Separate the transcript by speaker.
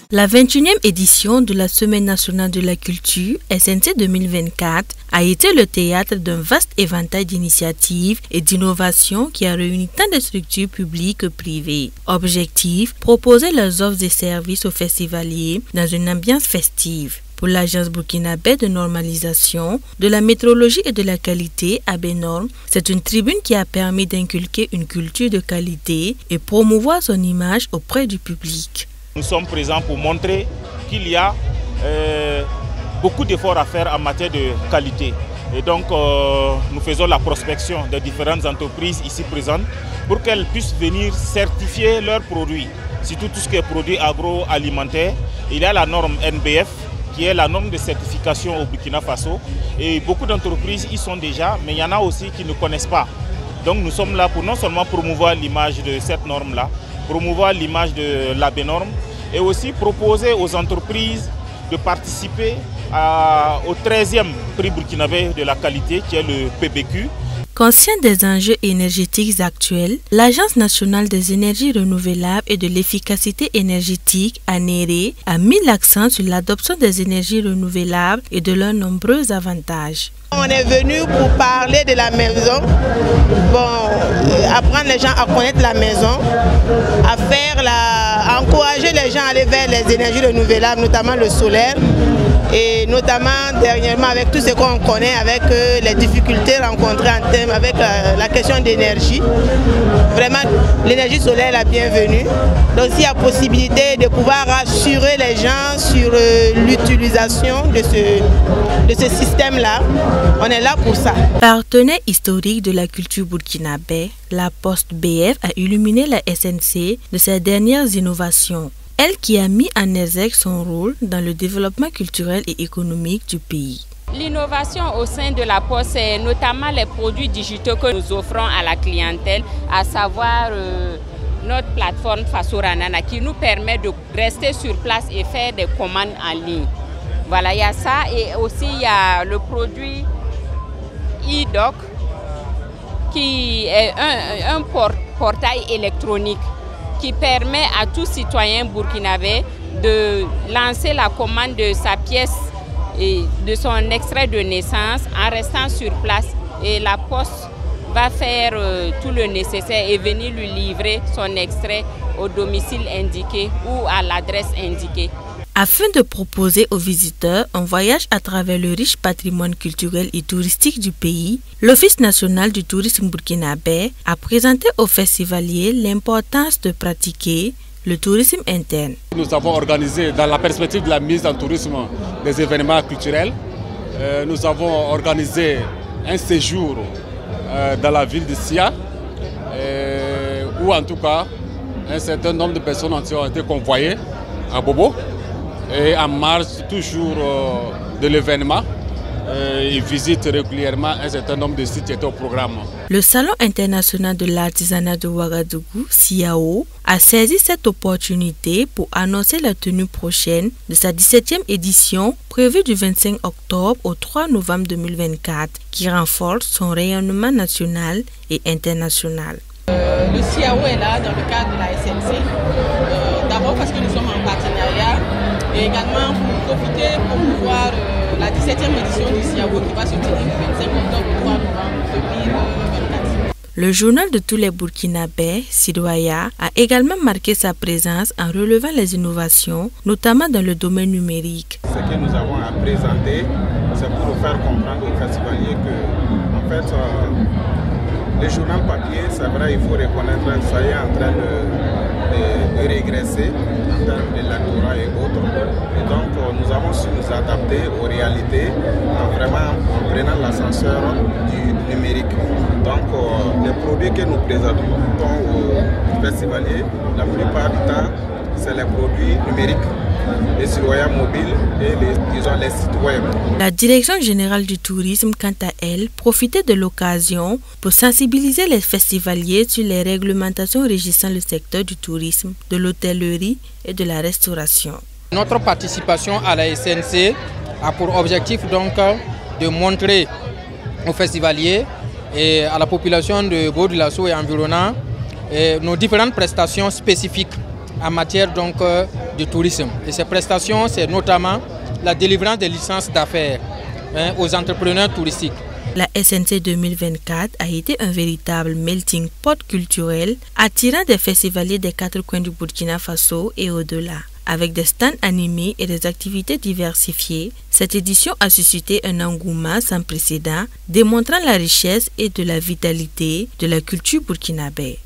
Speaker 1: La 21e édition de la Semaine nationale de la culture, SNC 2024, a été le théâtre d'un vaste éventail d'initiatives et d'innovations qui a réuni tant de structures publiques que privées. Objectif, proposer leurs offres et services aux festivaliers dans une ambiance festive. Pour l'Agence burkinabé de normalisation, de la métrologie et de la qualité, ABNorm, c'est une tribune qui a permis d'inculquer une culture de qualité et promouvoir son image auprès du public.
Speaker 2: Nous sommes présents pour montrer qu'il y a beaucoup d'efforts à faire en matière de qualité. Et donc, nous faisons la prospection des différentes entreprises ici présentes pour qu'elles puissent venir certifier leurs produits, surtout tout ce qui est produits agroalimentaires. Il y a la norme NBF, qui est la norme de certification au Burkina Faso. Et beaucoup d'entreprises y sont déjà, mais il y en a aussi qui ne connaissent pas. Donc nous sommes là pour non seulement promouvoir l'image de cette norme-là, promouvoir l'image de l'ABNorm et aussi proposer aux entreprises de participer au 13e prix burkinabé de la qualité qui est le PBQ.
Speaker 1: Conscient des enjeux énergétiques actuels, l'Agence nationale des énergies renouvelables et de l'efficacité énergétique, ANERE, a mis l'accent sur l'adoption des énergies renouvelables et de leurs nombreux avantages.
Speaker 3: On est venu pour parler de la maison, apprendre les gens à connaître la maison, à encourager les gens à aller vers les énergies renouvelables, notamment le solaire. Et notamment dernièrement avec tout ce qu'on connaît, avec les difficultés rencontrées en termes avec la question d'énergie. Vraiment, l'énergie solaire est la bienvenue. Donc s'il y a possibilité de pouvoir rassurer les gens sur l'utilisation de ce système-là, on est là pour ça.
Speaker 1: Partenaire historique de la culture burkinabé, la Poste BF a illuminé la SNC de ses dernières innovations. Elle qui a mis en exergue son rôle dans le développement culturel et économique du pays.
Speaker 4: L'innovation au sein de la Poste, c'est notamment les produits digitaux que nous offrons à la clientèle, à savoir notre plateforme Fasoranana qui nous permet de rester sur place et faire des commandes en ligne. Voilà, il y a ça et aussi il y a le produit e-doc qui est un portail électronique qui permet à tout citoyen burkinabé de lancer la commande de sa pièce et de son extrait de naissance en restant sur place. Et la Poste va faire tout le nécessaire et venir lui livrer son extrait au domicile indiqué ou à l'adresse indiquée.
Speaker 1: Afin de proposer aux visiteurs un voyage à travers le riche patrimoine culturel et touristique du pays, l'Office national du tourisme burkinabé a présenté aux festivaliers l'importance de pratiquer le tourisme interne.
Speaker 5: Nous avons organisé, dans la perspective de la mise en tourisme, des événements culturels. Nous avons organisé un séjour dans la ville de Sia, où en tout cas un certain nombre de personnes ont été convoyées à Bobo. Et en marge toujours de l'événement, ils visitent régulièrement un certain nombre de sites qui étaient au programme.
Speaker 1: Le Salon international de l'artisanat de Ouagadougou, SIAO, a saisi cette opportunité pour annoncer la tenue prochaine de sa 17e édition prévue du 25 octobre au 3 novembre 2024 qui renforce son rayonnement national et international.
Speaker 3: Le SIAO est là dans le cadre de la SNC, d'abord parce que nous sommes en partenariat et également pour profiter pour voir la 17e édition du SIAO qui va se tenir du 25 octobre au 3 novembre 2024.
Speaker 1: Le journal de tous les Burkinabés, Sidoaya, a également marqué sa présence en relevant les innovations, notamment dans le domaine numérique.
Speaker 6: Ce que nous avons à présenter, c'est pour faire comprendre aux festivaliers que, en fait, le journal papier, c'est vrai, il faut reconnaître, ça y est en train de régresser en termes de lectorat et autres. Et donc, nous avons su nous adapter aux réalités en prenant l'ascenseur du numérique. Donc, les produits que nous présentons aux festivaliers, la plupart du temps, c'est les produits numériques, les citoyens mobiles et les sites web.
Speaker 1: La Direction générale du tourisme, quant à elle, profitait de l'occasion pour sensibiliser les festivaliers sur les réglementations régissant le secteur du tourisme, de l'hôtellerie et de la restauration.
Speaker 7: Notre participation à la SNC a pour objectif donc de montrer aux festivaliers et à la population de Bobo-Dioulasso et environnants nos différentes prestations spécifiques en matière donc de tourisme. Et ces prestations, c'est notamment la délivrance des licences d'affaires aux entrepreneurs touristiques.
Speaker 1: La SNC 2024 a été un véritable melting pot culturel attirant des festivaliers des 4 coins du Burkina Faso et au-delà. Avec des stands animés et des activités diversifiées, cette édition a suscité un engouement sans précédent, démontrant la richesse et de la vitalité de la culture burkinabé.